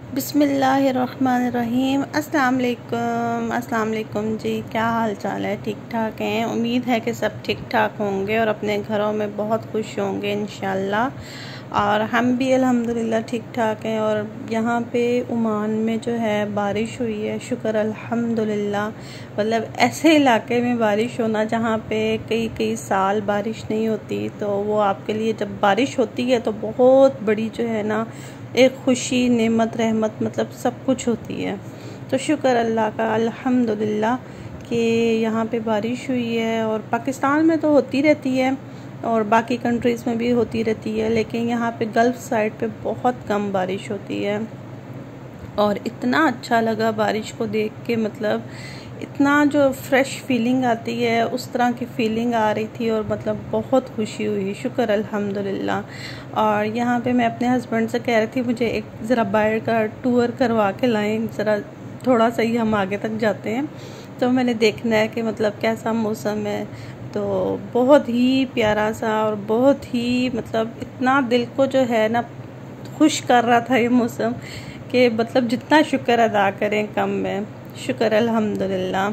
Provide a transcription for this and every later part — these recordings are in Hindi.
बिस्मिल्लाहिर्रहमानिर्रहीम। अस्सलाम वालेकुम जी। क्या हाल चाल है? ठीक ठाक हैं? उम्मीद है कि सब ठीक ठाक होंगे और अपने घरों में बहुत खुश होंगे इंशाल्लाह। और हम भी अल्हम्दुलिल्लाह ठीक ठाक हैं। और यहाँ पे ओमान में जो है बारिश हुई है, शुक्र अल्हम्दुलिल्लाह। मतलब ऐसे इलाके में बारिश होना जहाँ पे कई कई साल बारिश नहीं होती, तो वो आपके लिए जब बारिश होती है तो बहुत बड़ी जो है ना एक खुशी, नेमत, रहमत, मतलब सब कुछ होती है। तो शुक्र अल्लाह का अल्हम्दुलिल्लाह कि यहाँ पे बारिश हुई है। और पाकिस्तान में तो होती रहती है और बाकी कंट्रीज़ में भी होती रहती है, लेकिन यहाँ पे गल्फ़ साइड पे बहुत कम बारिश होती है। और इतना अच्छा लगा बारिश को देख के, मतलब इतना जो फ्रेश फीलिंग आती है उस तरह की फीलिंग आ रही थी और मतलब बहुत खुशी हुई, शुक्र अल्हम्दुलिल्लाह। और यहाँ पे मैं अपने हस्बैंड से कह रही थी मुझे एक ज़रा बाहर का टूर करवा के लाएं, ज़रा थोड़ा सा ही हम आगे तक जाते हैं तो मैंने देखना है कि मतलब कैसा मौसम है। तो बहुत ही प्यारा सा और बहुत ही मतलब इतना दिल को जो है ना खुश कर रहा था ये मौसम कि मतलब जितना शुक्र अदा करें कम है, शुक्र अल्हम्दुलिल्लाह।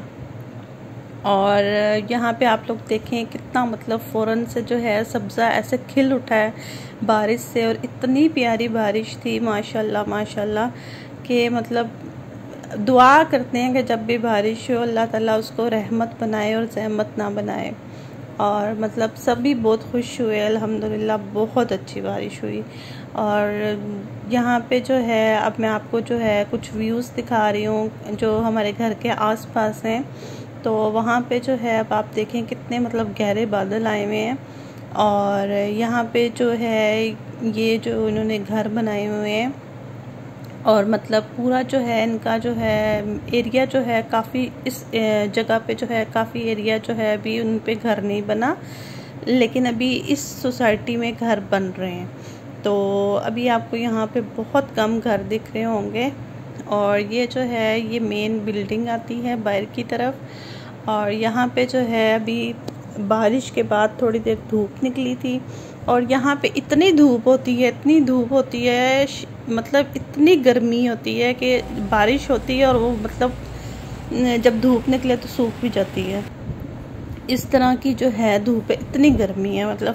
और यहाँ पे आप लोग देखें कितना मतलब फ़ौरन से जो है सब्ज़ा ऐसे खिल उठा है बारिश से। और इतनी प्यारी बारिश थी माशाल्लाह माशाल्लाह कि मतलब दुआ करते हैं कि जब भी बारिश हो अल्लाह ताला उसको रहमत बनाए और ज़हमत ना बनाए। और मतलब सभी बहुत खुश हुए अल्हम्दुलिल्लाह, बहुत अच्छी बारिश हुई। और यहाँ पे जो है अब मैं आपको जो है कुछ व्यूज़ दिखा रही हूँ जो हमारे घर के आसपास हैं। तो वहाँ पे जो है अब आप देखें कितने मतलब गहरे बादल आए हुए हैं। और यहाँ पे जो है ये जो इन्होंने घर बनाए हुए हैं और मतलब पूरा जो है इनका जो है एरिया जो है काफ़ी, इस जगह पे जो है काफ़ी एरिया जो है अभी उन पे घर नहीं बना, लेकिन अभी इस सोसाइटी में घर बन रहे हैं। तो अभी आपको यहाँ पे बहुत कम घर दिख रहे होंगे। और ये जो है ये मेन बिल्डिंग आती है बाहर की तरफ। और यहाँ पे जो है अभी बारिश के बाद थोड़ी देर धूप निकली थी और यहाँ पे इतनी धूप होती है, इतनी धूप होती है, मतलब इतनी गर्मी होती है कि बारिश होती है और वो मतलब जब धूप निकले तो सूख भी जाती है। इस तरह की जो है धूप है, इतनी गर्मी है, मतलब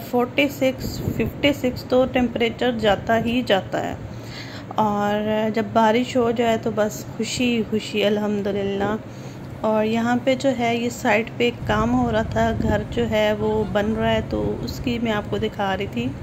46-56 तो टेम्परेचर जाता ही जाता है। और जब बारिश हो जाए तो बस खुशी खुशी अल्हम्दुलिल्लाह। और यहाँ पे जो है ये साइड पे एक काम हो रहा था, घर जो है वो बन रहा है, तो उसकी मैं आपको दिखा रही थी।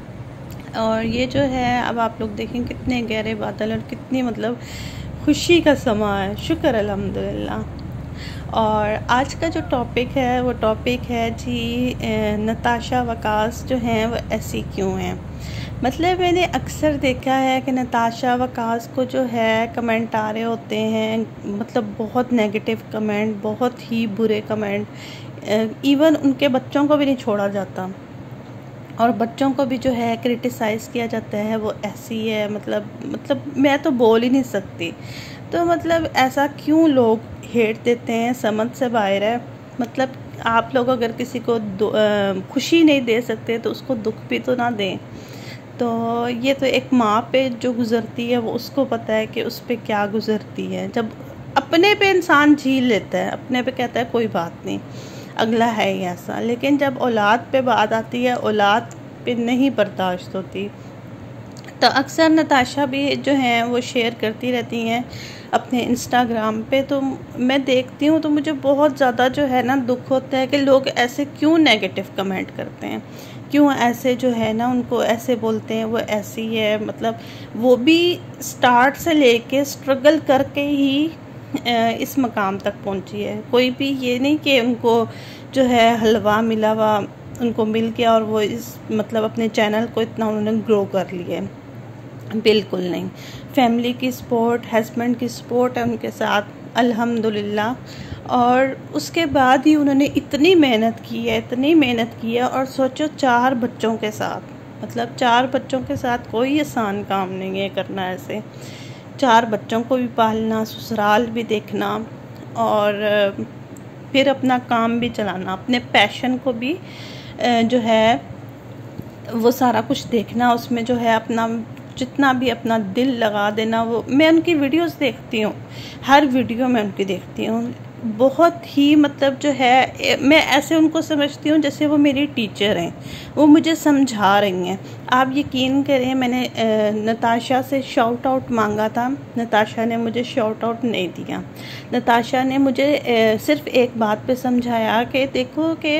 और ये जो है अब आप लोग देखें कितने गहरे बादल और कितनी मतलब खुशी का समा है, शुक्र अल्हम्दुलिल्लाह। और आज का जो टॉपिक है वो टॉपिक है जी नताशा वकास जो हैं वो ऐसी क्यों हैं। मतलब मैंने अक्सर देखा है कि नताशा वकास को जो है कमेंट आ रहे होते हैं, मतलब बहुत नेगेटिव कमेंट, बहुत ही बुरे कमेंट, इवन उनके बच्चों को भी नहीं छोड़ा जाता और बच्चों को भी जो है क्रिटिसाइज़ किया जाता है वो ऐसी है। मतलब मैं तो बोल ही नहीं सकती। तो मतलब ऐसा क्यों लोग हेट देते हैं, समझ से बाहर है। मतलब आप लोग अगर किसी को खुशी नहीं दे सकते तो उसको दुख भी तो ना दें। तो ये तो एक माँ पे जो गुज़रती है वो उसको पता है कि उस पे क्या गुज़रती है। जब अपने पे इंसान झील लेता है, अपने पे कहता है कोई बात नहीं, अगला है ही ऐसा, लेकिन जब औलाद पे बात आती है औलाद पे नहीं बर्दाश्त होती। तो अक्सर नताशा भी जो हैं वो शेयर करती रहती हैं अपने इंस्टाग्राम पे। तो मैं देखती हूँ तो मुझे बहुत ज़्यादा जो है ना दुख होता है कि लोग ऐसे क्यों नेगेटिव कमेंट करते हैं, क्यों ऐसे जो है ना उनको ऐसे बोलते हैं वो ऐसी है। मतलब वो भी स्टार्ट से लेके स्ट्रगल करके ही इस मकाम तक पहुंची है। कोई भी ये नहीं कि उनको जो है हलवा मिला हुआ उनको मिल गया और वो इस मतलब अपने चैनल को इतना उन्होंने ग्रो कर लिया है, बिल्कुल नहीं। फैमिली की सपोर्ट, हस्बैंड की सपोर्ट है उनके साथ अल्हम्दुलिल्लाह। और उसके बाद ही उन्होंने इतनी मेहनत की है, इतनी मेहनत की है। और सोचो 4 बच्चों के साथ, मतलब 4 बच्चों के साथ कोई आसान काम नहीं है करना ऐसे। 4 बच्चों को भी पालना, ससुराल भी देखना और फिर अपना काम भी चलाना, अपने पैशन को भी जो है वो सारा कुछ देखना, उसमें जो है अपना जितना भी अपना दिल लगा देना, वो मैं उनकी वीडियोस देखती हूँ, हर वीडियो में उनकी देखती हूँ। बहुत ही मतलब जो है मैं ऐसे उनको समझती हूँ जैसे वो मेरी टीचर हैं, वो मुझे समझा रही हैं। आप यकीन करें, मैंने नताशा से शाउट आउट मांगा था, नताशा ने मुझे शाउट आउट नहीं दिया। नताशा ने मुझे सिर्फ एक बात पे समझाया कि देखो कि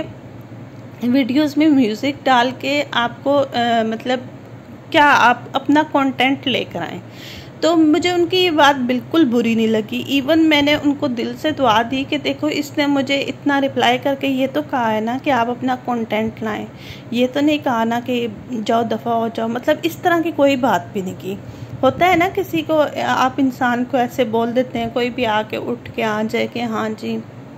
वीडियोस में म्यूज़िक डाल के आपको मतलब क्या आप अपना कंटेंट लेकर आएँ। तो मुझे उनकी ये बात बिल्कुल बुरी नहीं लगी। इवन मैंने उनको दिल से दुआ दी कि देखो इसने मुझे इतना रिप्लाई करके ये तो कहा है ना कि आप अपना कंटेंट लाएं, ये तो नहीं कहा ना कि जाओ दफ़ा हो जाओ, मतलब इस तरह की कोई बात भी नहीं की। होता है ना किसी को, आप इंसान को ऐसे बोल देते हैं, कोई भी आके उठ के आ जाए कि हाँ जी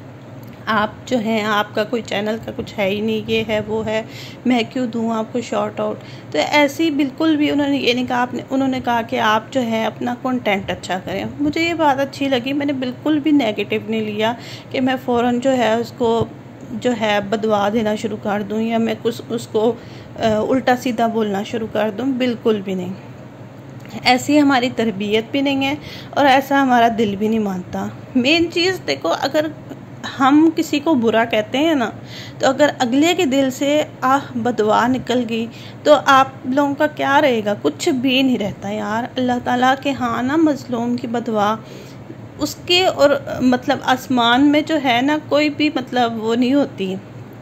आप जो हैं आपका कोई चैनल का कुछ है ही नहीं, ये है वो है, मैं क्यों दूँ आपको शॉर्ट आउट। तो ऐसी बिल्कुल भी उन्होंने ये नहीं कहा, उन्होंने कहा कि आप जो है अपना कंटेंट अच्छा करें। मुझे ये बात अच्छी लगी, मैंने बिल्कुल भी नेगेटिव नहीं लिया कि मैं फ़ौरन जो है उसको जो है बदवा देना शुरू कर दूँ या मैं कुछ उसको उल्टा सीधा बोलना शुरू कर दूँ, बिल्कुल भी नहीं। ऐसी हमारी तरबियत भी नहीं है और ऐसा हमारा दिल भी नहीं मानता। मेन चीज़ देखो, अगर हम किसी को बुरा कहते हैं ना, तो अगर अगले के दिल से बदवा निकल गई तो आप लोगों का क्या रहेगा? कुछ भी नहीं रहता यार। अल्लाह ताला के हाँ ना मज़लूम की बदवा उसके और मतलब आसमान में जो है ना कोई भी मतलब वो नहीं होती,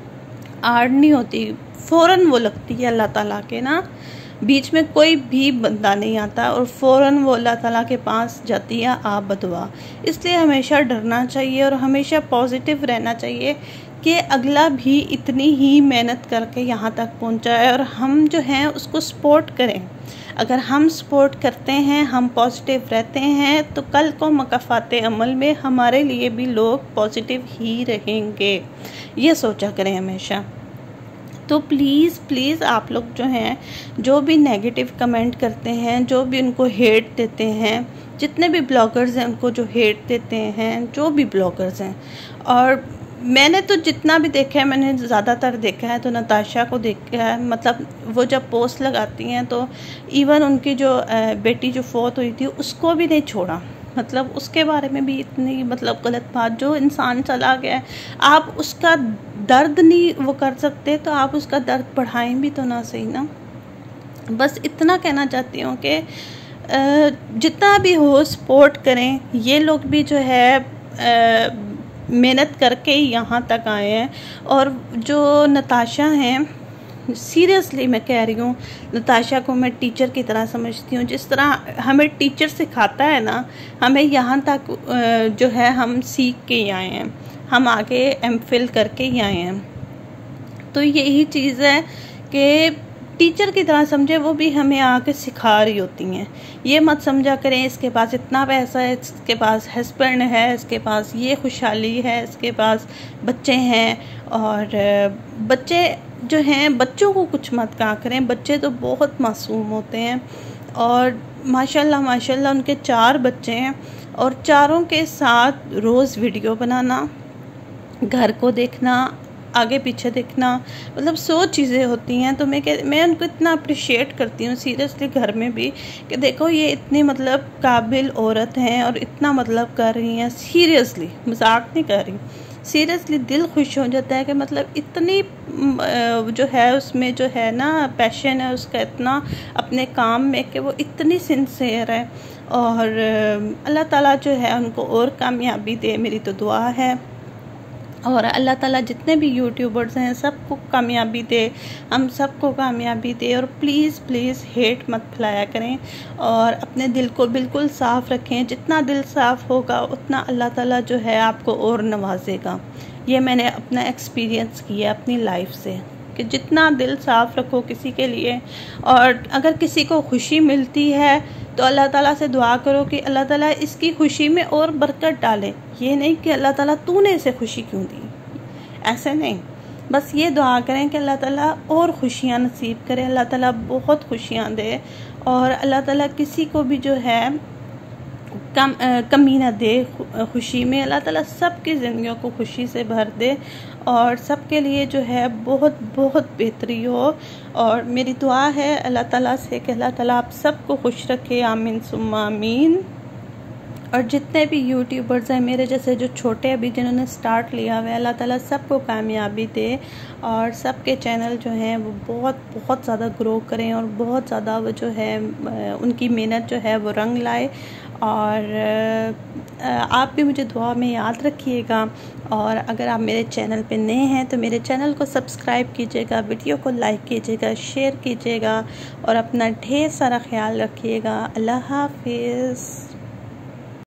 आड़ नहीं होती, फ़ौरन वो लगती है अल्लाह ताला के ना, बीच में कोई भी बंदा नहीं आता और फ़ौरन वो अल्लाह ताला के पास जाती है आप बदवा। इसलिए हमेशा डरना चाहिए और हमेशा पॉजिटिव रहना चाहिए कि अगला भी इतनी ही मेहनत करके यहाँ तक पहुँचा है और हम जो हैं उसको सपोर्ट करें। अगर हम सपोर्ट करते हैं, हम पॉजिटिव रहते हैं, तो कल को मकाफ़ात अमल में हमारे लिए भी लोग पॉजिटिव ही रहेंगे। ये सोचा करें हमेशा। तो प्लीज़ आप लोग जो हैं, जो भी नेगेटिव कमेंट करते हैं, जो भी उनको हेट देते हैं, जितने भी ब्लॉगर्स हैं उनको जो हेट देते हैं, जो भी ब्लॉगर्स हैं, और मैंने तो जितना भी देखा है, मैंने ज़्यादातर देखा है तो नताशा को देखा है। मतलब वो जब पोस्ट लगाती हैं तो इवन उनकी जो बेटी जो फौत हुई थी उसको भी नहीं छोड़ा, मतलब उसके बारे में भी इतनी मतलब गलत बात। जो इंसान चला गया है, आप उसका दर्द नहीं वो कर सकते तो आप उसका दर्द बढ़ाएं भी तो ना सही ना। बस इतना कहना चाहती हूँ कि जितना भी हो सपोर्ट करें। ये लोग भी जो है मेहनत करके यहाँ तक आए हैं। और जो नताशा हैं, सीरियसली मैं कह रही हूँ, नताशा को मैं टीचर की तरह समझती हूँ। जिस तरह हमें टीचर सिखाता है ना, हमें यहाँ तक जो है हम सीख के ही आए हैं, हम आगे एमफिल करके ही आए हैं। तो यही चीज़ है कि टीचर की तरह समझे, वो भी हमें आके सिखा रही होती हैं। ये मत समझा करें इसके पास इतना पैसा है, इसके पास हस्बैंड है, इसके पास ये खुशहाली है, इसके पास बच्चे हैं। और बच्चे जो हैं, बच्चों को कुछ मत कहा करें, बच्चे तो बहुत मासूम होते हैं। और माशाल्लाह उनके 4 बच्चे हैं और चारों के साथ रोज़ वीडियो बनाना, घर को देखना, आगे पीछे देखना, मतलब 100 चीज़ें होती हैं। तो मैं उनको इतना अप्रिशिएट करती हूँ सीरियसली घर में भी, कि देखो ये इतनी मतलब काबिल औरत हैं और इतना मतलब कर रही हैं। सीरियसली मजाक नहीं कर रही, सीरियसली दिल खुश हो जाता है कि मतलब इतनी जो है उसमें जो है ना पैशन है उसका इतना अपने काम में, कि वो इतनी सिंसियर है। और अल्लाह ताला जो है उनको और कामयाबी दे, मेरी तो दुआ है। और अल्लाह ताला जितने भी यूट्यूबर्स हैं सबको कामयाबी दे, हम सबको कामयाबी दे। और प्लीज़ हेट मत फैलाया करें और अपने दिल को बिल्कुल साफ़ रखें। जितना दिल साफ़ होगा उतना अल्लाह ताला जो है आपको और नवाजेगा। ये मैंने अपना एक्सपीरियंस किया अपनी लाइफ से, कि जितना दिल साफ़ रखो किसी के लिए, और अगर किसी को खुशी मिलती है तो अल्लाह ताला से दुआ करो कि अल्लाह ताला इसकी खुशी में और बरकत डाले। ये नहीं कि अल्लाह ताला तूने इसे खुशी क्यों दी, ऐसे नहीं। बस ये दुआ करें कि अल्लाह ताला और खुशियाँ नसीब करे, अल्लाह ताला बहुत खुशियाँ दे। और अल्लाह ताला किसी को भी जो है कमी ना दे खुशी में। अल्लाह ताला सबकी ज़िंदगियों को खुशी से भर दे और सबके लिए जो है बहुत बहुत बेहतरी हो। और मेरी दुआ है अल्लाह ताला से कि अल्लाह ताला आप सबको खुश रखे, आमीन सुम्मा आमीन। और जितने भी यूट्यूबर्स हैं मेरे जैसे जो छोटे अभी जिन्होंने स्टार्ट लिया हुआ है, अल्लाह ताला सबको कामयाबी दे और सबके चैनल जो हैं वो बहुत बहुत ज़्यादा ग्रो करें और बहुत ज़्यादा वो जो है उनकी मेहनत जो है वो रंग लाए। और आप भी मुझे दुआ में याद रखिएगा। और अगर आप मेरे चैनल पे नए हैं तो मेरे चैनल को सब्सक्राइब कीजिएगा, वीडियो को लाइक कीजिएगा, शेयर कीजिएगा और अपना ढेर सारा ख्याल रखिएगा। अल्लाह हाफिज़।